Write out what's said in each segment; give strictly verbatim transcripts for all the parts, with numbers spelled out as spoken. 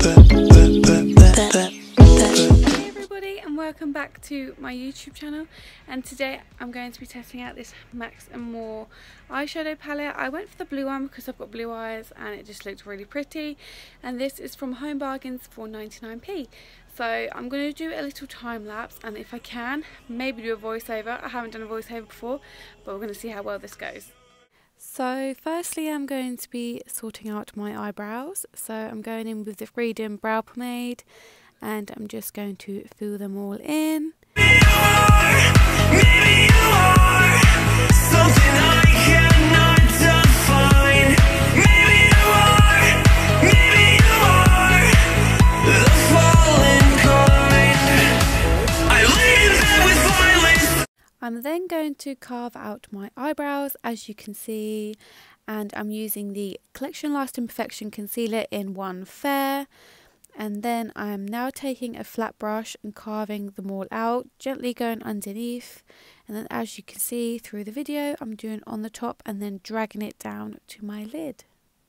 everybody, and welcome back to my YouTube channel. And today I'm going to be testing out this Max and More eyeshadow palette. I went for the blue one because I've got blue eyes and it just looked really pretty, and this is from Home Bargains for ninety-nine p. So I'm going to do a little time lapse, and if I can, maybe do a voiceover. I haven't done a voiceover before, but we're going to see how well this goes. So firstly, I'm going to be sorting out my eyebrows. So I'm going in with the Freedom Brow Pomade, and I'm just going to fill them all in. Maybe you are, maybe you are something I cannot define. Maybe you are, maybe you are the fallen kind. I lay in bed with violence. I'm then going to carve out my eyebrows, as you can see, and I'm using the Collection Lasting Perfection Concealer in one Fair. And then I'm now taking a flat brush and carving them all out, gently going underneath. And then, as you can see through the video, I'm doing on the top and then dragging it down to my lid.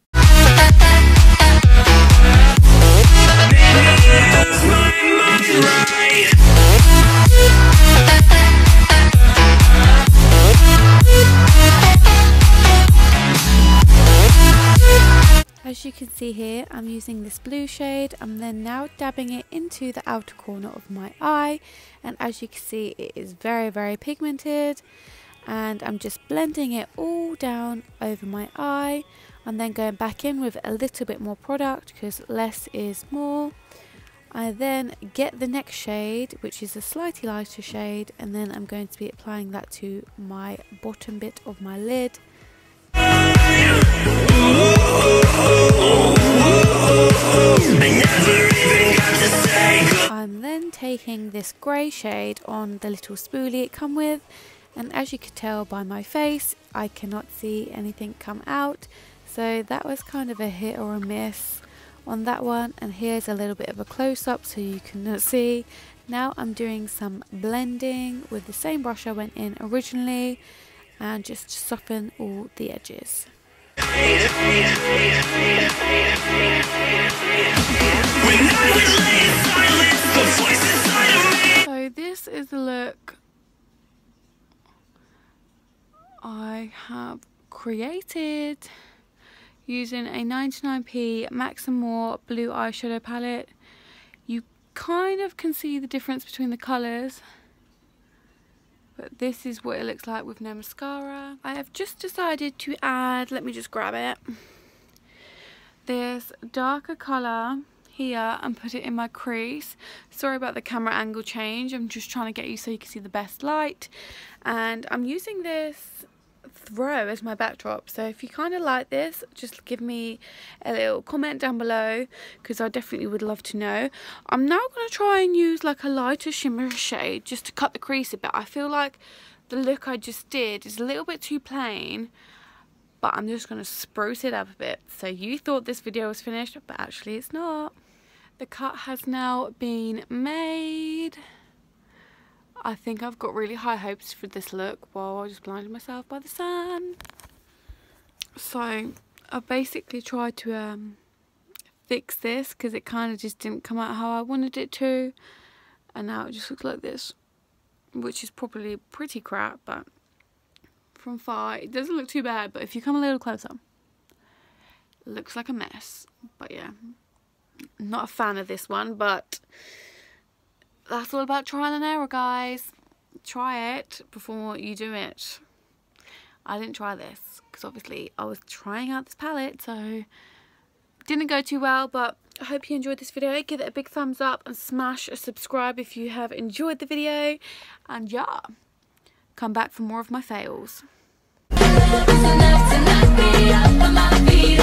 As you can see here, I'm using this blue shade. I'm then now dabbing it into the outer corner of my eye, and as you can see, it is very very pigmented, and I'm just blending it all down over my eye. I'm then going back in with a little bit more product because less is more. I then get the next shade, which is a slightly lighter shade, and then I'm going to be applying that to my bottom bit of my lid. I'm then taking this grey shade on the little spoolie it come with, and as you can tell by my face, I cannot see anything come out, so that was kind of a hit or a miss on that one. And here's a little bit of a close-up so you can see. Now I'm doing some blending with the same brush I went in originally, and just soften all the edges. So this is the look I have created using a ninety-nine p Max and More blue eyeshadow palette. You kind of can see the difference between the colours, but this is what it looks like with no mascara. I have just decided to add, let me just grab it, this darker colour here and put it in my crease. Sorry about the camera angle change, I'm just trying to get you so you can see the best light. And I'm using this throw as my backdrop, so if you kind of like this, just give me a little comment down below because I definitely would love to know. I'm now going to try and use like a lighter shimmer shade just to cut the crease a bit. I feel like the look I just did is a little bit too plain, but I'm just going to spruce it up a bit. So you thought this video was finished, but actually it's not. The cut has now been made. I think I've got really high hopes for this look. While I just blinded myself by the sun. So I basically tried to um, fix this because it kind of just didn't come out how I wanted it to, and now it just looks like this, which is probably pretty crap, but from far it doesn't look too bad. But if you come a little closer, it looks like a mess. But yeah, not a fan of this one, but that's all about trial and error, guys. Try it before you do it. I didn't try this because obviously I was trying out this palette, so it didn't go too well. But I hope you enjoyed this video. Give it a big thumbs up and smash a subscribe if you have enjoyed the video. And yeah, come back for more of my fails.